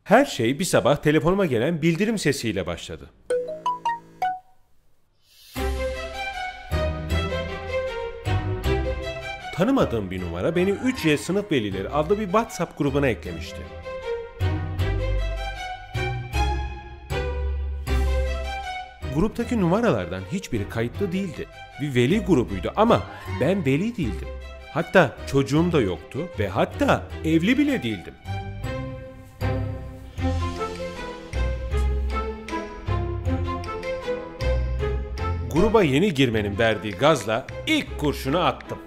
Her şey bir sabah telefonuma gelen bildirim sesiyle başladı. Tanımadığım bir numara beni 3Y sınıf velileri adlı bir WhatsApp grubuna eklemişti. Gruptaki numaralardan hiçbiri kayıtlı değildi. Bir veli grubuydu ama ben veli değildim. Hatta çocuğum da yoktu ve hatta evli bile değildim. Gruba yeni girmenin verdiği gazla ilk kurşunu attım.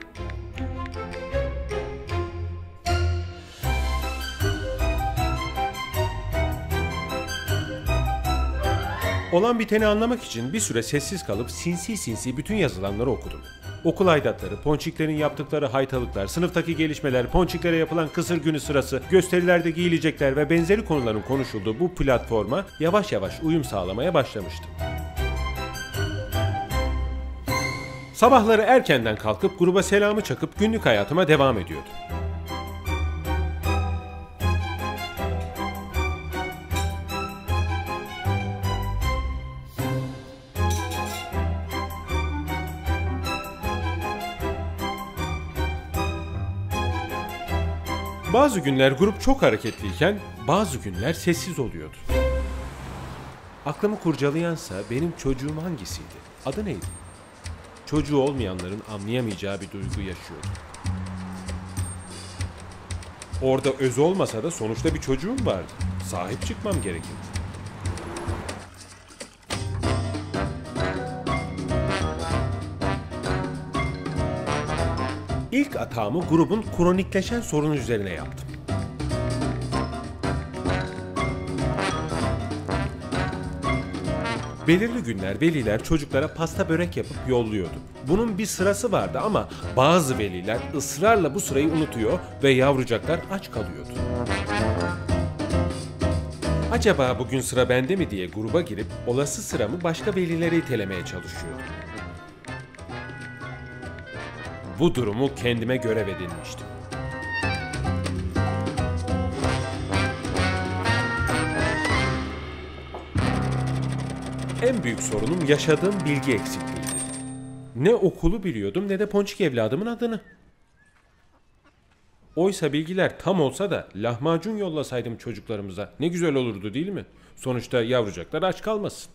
Olan biteni anlamak için bir süre sessiz kalıp sinsi bütün yazılanları okudum. Okul aidatları, ponçiklerin yaptıkları haytalıklar, sınıftaki gelişmeler, ponçiklere yapılan kısır günü sırası, gösterilerde giyilecekler ve benzeri konuların konuşulduğu bu platforma yavaş yavaş uyum sağlamaya başlamıştım. Sabahları erkenden kalkıp gruba selamı çakıp günlük hayatıma devam ediyordum. Bazı günler grup çok hareketliyken bazı günler sessiz oluyordu. Aklımı kurcalayansa benim çocuğum hangisiydi? Adı neydi? Çocuğu olmayanların anlayamayacağı bir duygu yaşıyordu. Orada öz olmasa da sonuçta bir çocuğum vardı. Sahip çıkmam gerekirdi. İlk atağımı grubun kronikleşen sorunu üzerine yaptım. Belirli günler veliler çocuklara pasta börek yapıp yolluyordu. Bunun bir sırası vardı ama bazı veliler ısrarla bu sırayı unutuyor ve yavrucaklar aç kalıyordu. Acaba bugün sıra bende mi diye gruba girip olası sıramı başka velilere itelemeye çalışıyordum. Bu durumu kendime görev edinmiştim. En büyük sorunum yaşadığım bilgi eksikliğiydi. Ne okulu biliyordum ne de ponçik evladımın adını. Oysa bilgiler tam olsa da lahmacun yollasaydım çocuklarımıza ne güzel olurdu değil mi? Sonuçta yavrucaklar aç kalmasın.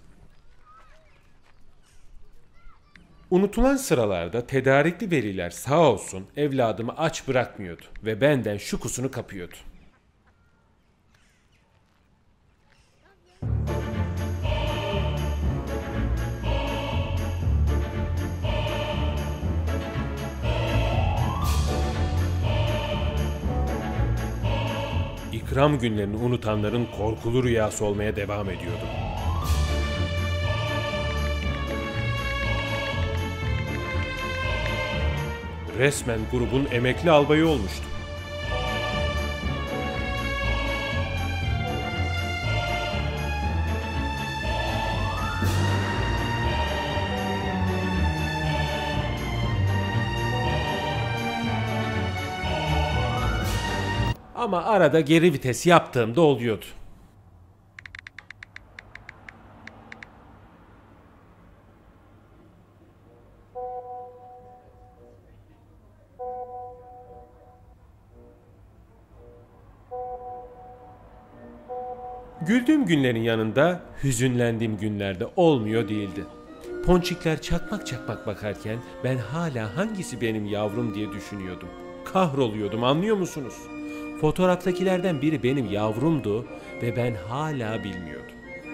Unutulan sıralarda tedarikli veliler sağ olsun evladımı aç bırakmıyordu ve benden şu kusunu kapıyordu. İkram günlerini unutanların korkulu rüyası olmaya devam ediyordum. Resmen grubun emekli albayı olmuştum. Ama arada geri vites yaptığımda oluyordu. Güldüğüm günlerin yanında hüzünlendiğim günlerde olmuyor değildi. Ponçikler çakmak çakmak bakarken ben hala hangisi benim yavrum diye düşünüyordum. Kahroluyordum, anlıyor musunuz? Fotoğraftakilerden biri benim yavrumdu ve ben hala bilmiyordum.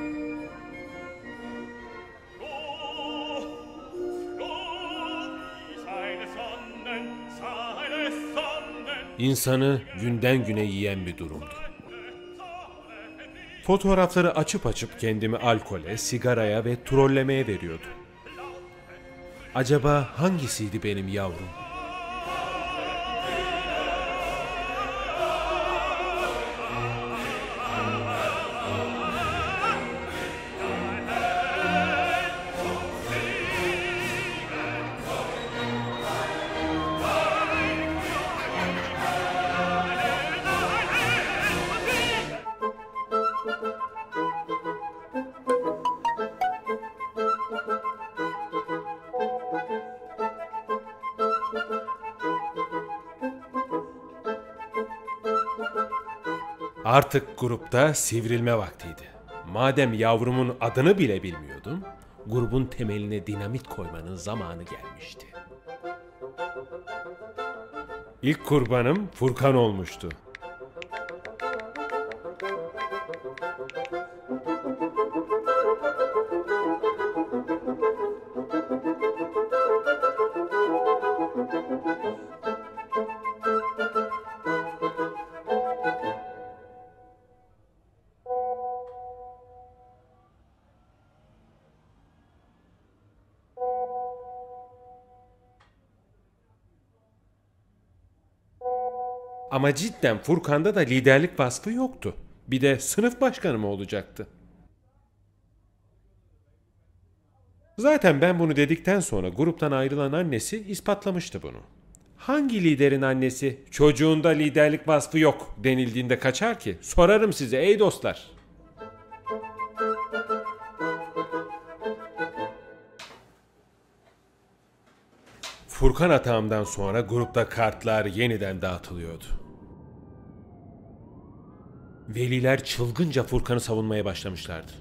İnsanı günden güne yiyen bir durumdu. Fotoğrafları açıp kendimi alkole, sigaraya ve trollemeye veriyordum. Acaba hangisiydi benim yavrum? Artık grupta sivrilme vaktiydi. Madem yavrumun adını bile bilmiyordum, grubun temeline dinamit koymanın zamanı gelmişti. İlk kurbanım Furkan olmuştu. Ama cidden Furkan'da da liderlik vasfı yoktu. Bir de sınıf başkanı mı olacaktı? Zaten ben bunu dedikten sonra gruptan ayrılan annesi ispatlamıştı bunu. Hangi liderin annesi çocuğunda liderlik vasfı yok denildiğinde kaçar ki? Sorarım size ey dostlar. Furkan atağımdan sonra grupta kartlar yeniden dağıtılıyordu. Veliler çılgınca Furkan'ı savunmaya başlamışlardı.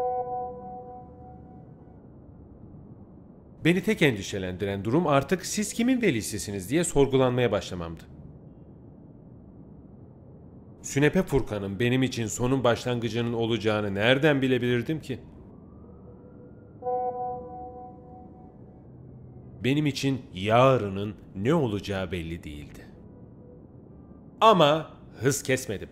Beni tek endişelendiren durum artık siz kimin velisisiniz diye sorgulanmaya başlamamdı. Sünepe Furkan'ın benim için sonun başlangıcının olacağını nereden bilebilirdim ki? Benim için yarının ne olacağı belli değildi. Ama hız kesmedim.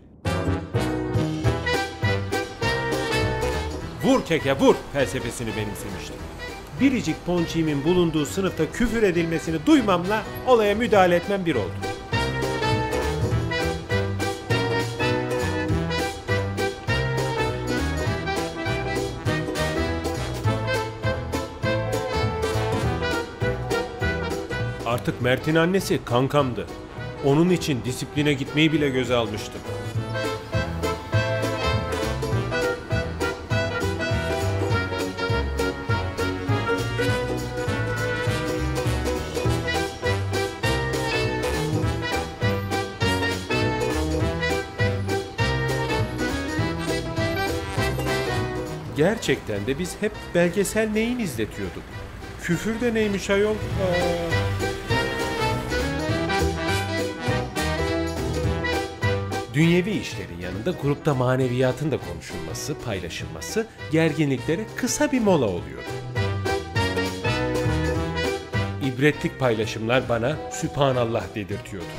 Vur keke vur felsefesini benimsemiştim. Biricik ponçiğimin bulunduğu sınıfta küfür edilmesini duymamla olaya müdahale etmem bir oldu. Artık Mert'in annesi kankamdı. Onun için disipline gitmeyi bile göze almıştım. Gerçekten de biz hep belgesel neyin izletiyorduk? Küfür de neymiş ayol? Dünyevi işlerin yanında grupta maneviyatın da konuşulması, paylaşılması, gerginliklere kısa bir mola oluyordu. İbretlik paylaşımlar bana Sübhanallah dedirtiyordu.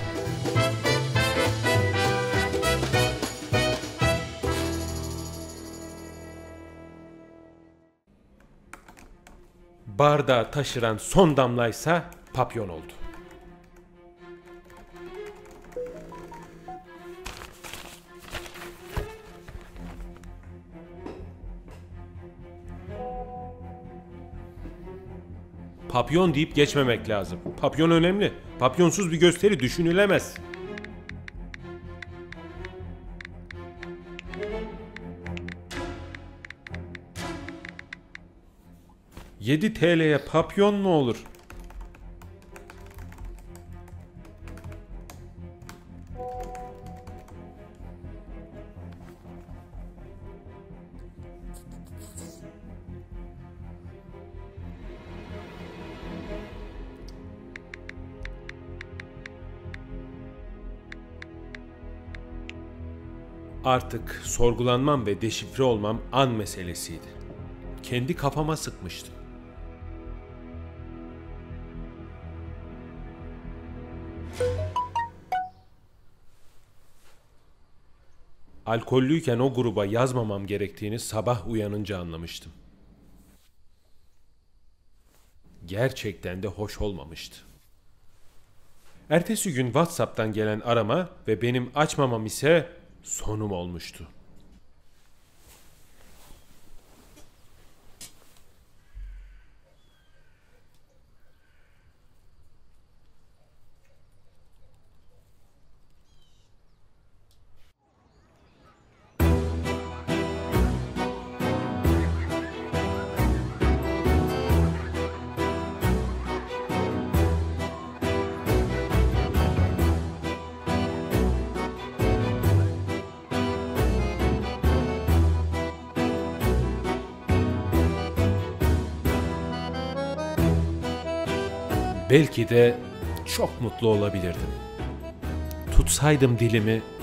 Bardağı taşıran son damlaysa papyon oldu. Papyon deyip geçmemek lazım. Papyon önemli. Papyonsuz bir gösteri düşünülemez. $7'ye papyon mu olur? Artık sorgulanmam ve deşifre olmam an meselesiydi. Kendi kafama sıkmıştım. Alkollüyken o gruba yazmamam gerektiğini sabah uyanınca anlamıştım. Gerçekten de hoş olmamıştı. Ertesi gün WhatsApp'tan gelen arama ve benim açmamam ise sonum olmuştu. belki de çok mutlu olabilirdim. Tutsaydım dilimi,